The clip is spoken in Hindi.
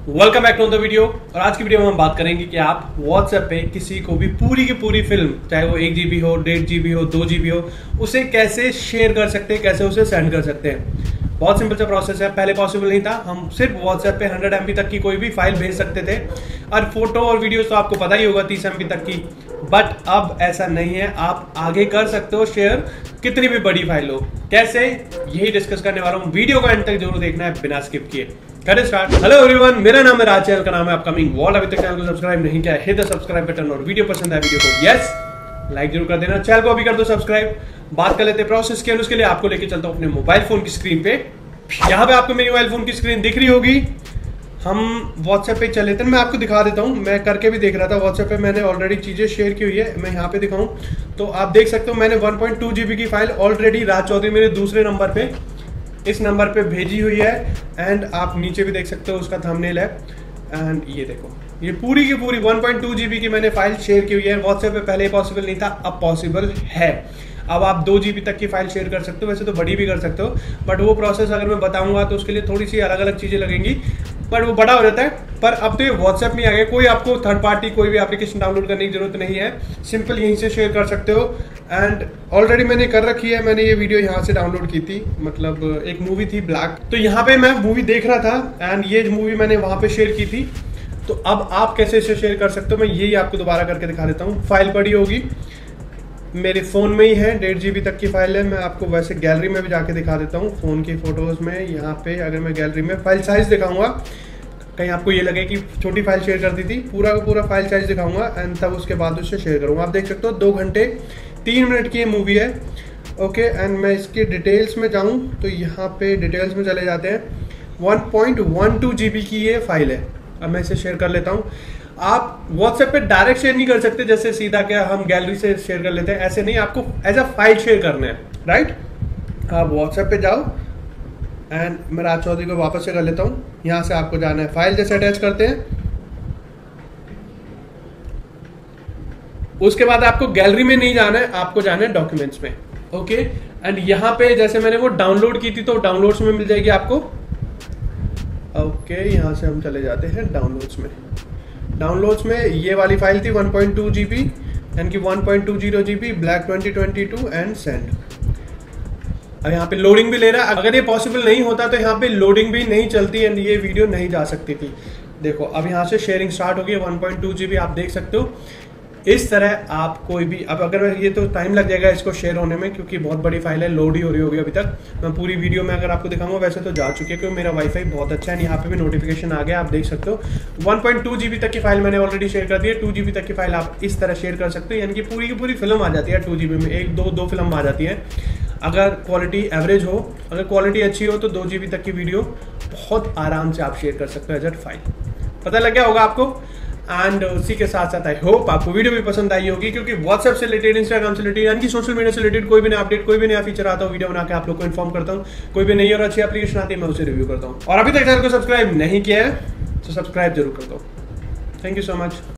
Welcome back to the video. और आज की वीडियो में हम बात करेंगे कि आप व्हाट्सएप पे किसी को भी पूरी की पूरी फिल्म, चाहे वो 1 GB हो, 1.5 GB हो, 2 GB हो, उसे कैसे शेयर कर सकते हैं, कैसे उसे सेंड कर सकते हैं। बहुत सिंपल सा प्रोसेस है। पहले पॉसिबल नहीं था, हम सिर्फ व्हाट्सएप पे 100 MB तक की कोई भी फाइल भेज सकते थे और फोटो और वीडियो तो आपको पता ही होगा 30 MB तक की। बट अब ऐसा नहीं है, आप आगे कर सकते हो शेयर कितनी भी बड़ी फाइल हो। कैसे, यही डिस्कस करने वाला हूँ। वीडियो को एंड तक जरूर देखना है बिना स्किप किए। करें स्टार्ट। हेलो एवरीवन, मेरा नाम है राज, चैनल का नाम है अपकमिंग वॉल। अभी तक चैनल को सब्सक्राइब नहीं किया, हिट द सब्सक्राइब बटन और वीडियो पसंद है वीडियो को यस लाइक जरूर कर देना। चैनल को अभी कर दो सब्सक्राइब। बात कर लेते हैं प्रोसेस की। उसके लिए आपको लेके चलता हूं अपने मोबाइल फोन की स्क्रीन पे। यहाँ पे आपको मेरी मोबाइल फोन की स्क्रीन दिख रही होगी। हम व्हाट्सएप पे चले थे, मैं आपको दिखा देता हूँ। मैं करके भी देख रहा था, व्हाट्सएप पे मैंने ऑलरेडी चीजें शेयर की हुई है। मैं यहाँ पे दिखाऊं तो आप देख सकते हो, मैंने 1.2 GB की फाइल ऑलरेडी राज चौधरी मेरे दूसरे नंबर पे, इस नंबर पे भेजी हुई है। एंड आप नीचे भी देख सकते हो, उसका थंबनेल है। एंड ये देखो, ये पूरी की पूरी 1.2 GB की मैंने फाइल शेयर की हुई है। व्हाट्सएप पे पहले पॉसिबल नहीं था, अब पॉसिबल है। अब आप 2 GB तक की फाइल शेयर कर सकते हो, वैसे तो बड़ी भी कर सकते हो, बट वो प्रोसेस अगर मैं बताऊंगा तो उसके लिए थोड़ी सी अलग अलग चीजें लगेंगी, बट वो बड़ा हो जाता है। पर अब तो ये व्हाट्सएप में आ गया, कोई आपको थर्ड पार्टी कोई भी एप्लीकेशन डाउनलोड करने की जरूरत नहीं है। सिंपल यहीं से शेयर कर सकते हो। एंड ऑलरेडी मैंने कर रखी है, मैंने ये वीडियो यहाँ से डाउनलोड की थी। मतलब एक मूवी थी ब्लैक, तो यहाँ पे मैं मूवी देख रहा था एंड ये मूवी मैंने वहां पे शेयर की थी। तो अब आप कैसे इसे शेयर कर सकते हो, मैं यही आपको दोबारा करके दिखा देता हूँ। फाइल बड़ी होगी, मेरे फोन में ही है, 1.5 GB तक की फाइल है। मैं आपको वैसे गैलरी में भी जाके दिखा देता हूँ, फोन की फोटोज में। यहाँ पे अगर मैं गैलरी में फाइल साइज दिखाऊंगा, कहीं आपको ये लगे कि छोटी फाइल शेयर कर दी थी, पूरा का पूरा फाइल साइज दिखाऊंगा एंड तब उसके बाद उससे शेयर करूंगा। आप देख सकते हो 2 घंटे 3 मिनट की ये मूवी है। ओके, एंड मैं इसके डिटेल्स में जाऊं तो यहाँ पे डिटेल्स में चले जाते हैं। 1.12 GB की ये फाइल है। अब मैं इसे शेयर कर लेता हूँ। आप व्हाट्सएप पे डायरेक्ट शेयर नहीं कर सकते, जैसे सीधा क्या हम गैलरी से शेयर कर लेते हैं, ऐसे नहीं। आपको एज अ फाइल शेयर करना है, राइट। आप व्हाट्सएप पे जाओ एंड मैं राज चौधरी को वापस से कर लेता हूँ। यहाँ से आपको जाना है, फाइल जैसे अटैच करते हैं, उसके बाद आपको गैलरी में नहीं जाना है, आपको जाना है डॉक्यूमेंट्स में। ओके, एंड यहाँ पे जैसे मैंने वो डाउनलोड की थी तो डाउनलोड्स में मिल जाएगी आपको। ओके, यहाँ से हम चले जाते हैं डाउनलोड्स में। डाउनलोड्स में ये वाली फाइल थी 1.2 GB यानी कि 1.20 GB ब्लैक 2022 एंड सेंड। अब यहाँ पे लोडिंग भी ले रहा है। अगर ये पॉसिबल नहीं होता तो यहाँ पे लोडिंग भी नहीं चलती एंड ये वीडियो नहीं जा सकती थी। देखो अब यहाँ से शेयरिंग स्टार्ट हो गई। 1.2 GB आप देख सकते हो। इस तरह आप कोई भी, अब अगर ये तो टाइम लग जाएगा इसको शेयर होने में, क्योंकि बहुत बड़ी फाइल है, लोड ही हो रही होगी अभी तक। मैं पूरी वीडियो में अगर आपको दिखाऊंगा, वैसे तो जा चुकी है क्योंकि मेरा वाईफाई बहुत अच्छा है। यहाँ पे भी नोटिफिकेशन आ गया, आप देख सकते हो। 1.2 GB तक की फाइल मैंने ऑलरेडी शेयर कर दी है। 2 GB तक की फाइल आप इस तरह शेयर कर सकते हो, यानी कि पूरी की पूरी फिल्म आ जाती है 2 GB में। एक दो फिल्म आ जाती है। अगर क्वालिटी एवरेज हो, अगर क्वालिटी अच्छी हो तो 2 GB तक की वीडियो बहुत आराम से आप शेयर कर सकते हो एज अ फाइल। पता लग गया होगा आपको। एंड उसी के साथ साथ आई होप आपको वीडियो भी पसंद आई होगी, क्योंकि व्हाट्सएप से रिलेटेड, इंस्टाग्राम से रिलेटेड, यानी कि सोशल मीडिया से रिलेटेड कोई भी नया अपडेट, कोई भी नया फीचर आता हो, वीडियो बना के आप लोग को इन्फॉर्म करता हूँ। कोई भी नई और अच्छी एप्लीकेशन आती है, मैं उसे रिव्यू करता हूँ। और अभी तक चैनल को सब्सक्राइब नहीं किया है तो सब्सक्राइब जरूर करता हूँ। Thank you so much.